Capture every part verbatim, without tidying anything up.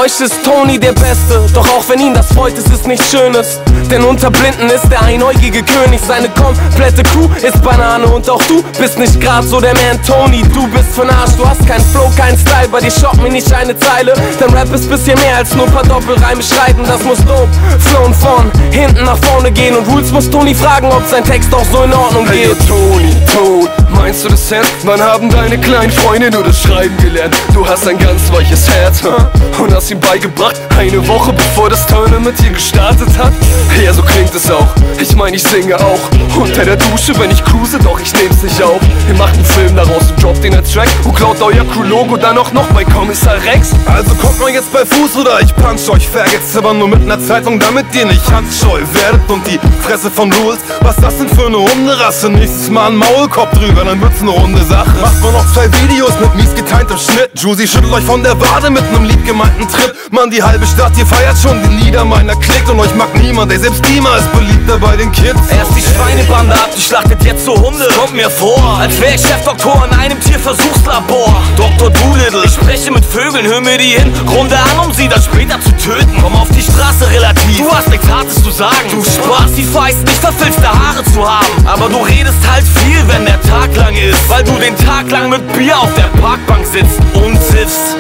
euch ist Tony der Beste, doch auch wenn ihn das freut, es ist nichts Schönes. Denn unter Blinden ist der einäugige König, seine komplette Crew ist Banane und auch du bist nicht grad so der Man Tony. Du bist von Arsch, du hast keinen Flow, keinen Style, bei dir schockt mir nicht eine Zeile. Dein Rap ist bisschen mehr als nur paar Doppelreime schreiben, das muss dope flown von hinten nach vorne gehen. Und Rules muss Tony fragen, ob sein Text auch so in Ordnung geht. Hey yo, Tony, Tone, meinst du das ernst? Wann haben deine kleinen Freunde nur das Schreiben gelernt? Du hast ein ganz weiches Herz, huh? Und hast ihm beigebracht, eine Woche bevor das Turnen mit dir gestartet hat. Ja, so klingt es auch, ich mein, ich singe auch unter der Dusche, wenn ich cruise, doch ich nehm's nicht auf. Ihr macht einen Film daraus und droppt den als Track und klaut euer Crew-Logo dann auch noch bei Kommissar Rex. Also kommt mal jetzt bei Fuß oder ich punch euch Faggots, aber nur mit ner Zeitung, damit ihr nicht handscheu werdet und die Fresse von Rules. Was das denn für ne Hunderasse? Nächstes Mal ein Maulkorb drüber, dann wird's ne runde Sache. Macht man noch zwei Videos mit mies getimtem Schnitt. Juicy schüttelt euch von der Wade mit nem lieb gemeinten Tritt. Mann, die halbe Stadt hier feiert schon die Lieder meiner Klickt und euch mag niemand, ey, selbst Dima ist beliebter bei den Kids. Erst die Schweinebande ab, die schlachtet jetzt so Hunde. Kommt mir vor, als wär ich Chefdoktor in einem Tierversuchslabor. Doktor Doolittle, ich spreche mit Vögeln, hör mir die hin Runde an, um sie dann später zu töten. Komm auf die Straße relativ, du hast nichts Hartes zu sagen. Du sparst die feist, nicht verfilzte Haare zu haben. Aber du redest halt viel, wenn der Tag lang ist, weil du den Tag lang mit Bier auf der Parkbank sitzt und siffst.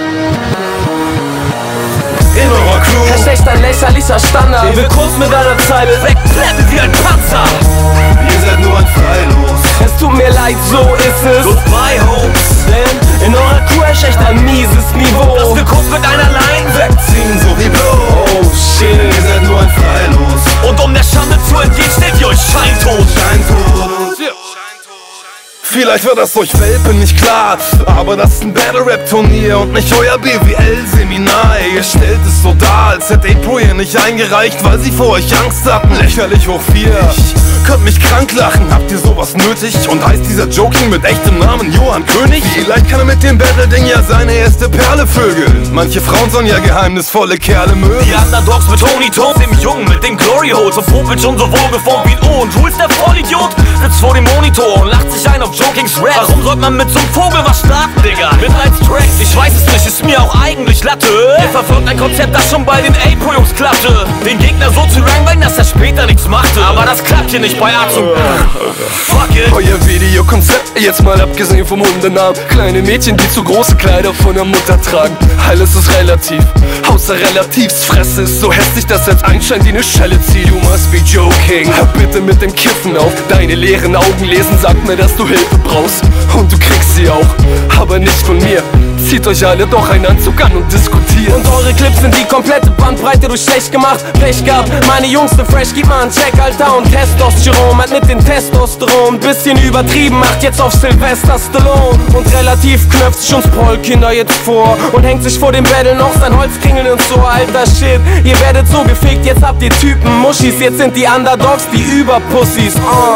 In eurer Crew Herrscht echt ein lächerlicher Standard, Den wir kurz mit einer Zeile wegplätten wie ein Panzer. Ihr seid nur ein Freilos. Es tut mir leid, so ist es. Goodbye, Homes. Denn in eurer Crew herrscht echt ein mieses Niveau. Dass wir kurz mit einer Line Wegziehen, so wie bloß. Oh shit. Ihr seid nur ein Freilos. und um der Schande zu entgehen, steht ihr euch scheintot. Scheintot. Vielleicht war das euch Welpen nicht klar, aber das ist ein Battle-Rap-Turnier und nicht euer B W L-Seminar. Ihr stellt es so dar, als hätte April hier nicht eingereicht, weil sie vor euch Angst hatten. Lächerlich hoch vier. Ich könnt mich krank lachen, habt ihr sowas nötig? Und heißt dieser Joking mit echtem Namen Johann König? Vielleicht kann er mit dem Battle-Ding ja seine erste Perle vögeln. Manche Frauen sollen ja geheimnisvolle Kerle mögen. Die Underdogs mit Tony Tone, dem Jungen mit dem Glory Hole, so popelt schon so wohlgeformt wie ein O. Und Rules der Vollidiot sitzt vor dem Monitor und lacht sich ein auf Jokings Rap. Warum sollte man mit so einem Vogel was starten, Digga? Mitleidstrack, ich weiß es nicht, ist mir auch eigentlich Latte. Ihr verfolgt ein Konzept, das schon bei den April-Jungs klappte. Den Gegner so zu ranken, dass er später nichts machte. Aber das klappt hier nicht bei Arzt und fuck it. Euer Videokonzept, jetzt mal abgesehen vom Hundenamen. Kleine Mädchen, die zu große Kleider von der Mutter tragen. Alles ist relativ, außer Relativs Fresse ist so hässlich, dass als Einstein die ne Schelle zieht. You must be joking. Hör bitte mit dem Kiffen auf. Deine leeren Augen lesen, sagt mir, dass du Hilfe brauchst. Und du kriegst sie auch, aber nicht von mir. Zieht euch alle doch einen Anzug an und diskutiert. Und eure Clips sind die komplette Bandbreite durch schlecht gemacht. Pech gehabt, meine Jungs sind fresh, gib mal einen Check, Alter. Und Testosteron hat mit dem Testosteron bisschen übertrieben, macht jetzt auf Sylvester Stallone. Und relativ knöpft sich uns Paul-Kinder jetzt vor und hängt sich vor dem Battle noch sein Holzkringel und so, alter Shit. Ihr werdet so gefickt, jetzt habt ihr Typen Muschis. Jetzt sind die Underdogs die Überpussys, uh.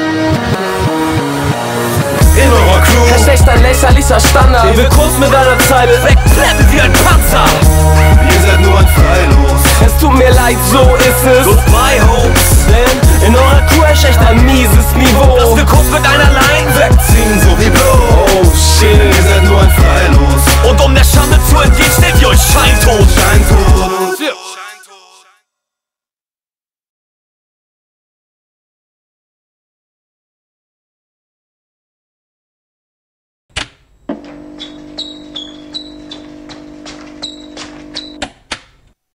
In eurer Crew herrscht echt ein lächerlicher Standard, Den wir kurz mit einer Zeile wegplätten wie ein Panzer. Ihr seid nur ein Freilos. es tut mir leid, so ist es. Goodbye, Homes. Denn in eurer Crew herrscht echt ein mieses Niveau. Dass wir kurz mit einer Line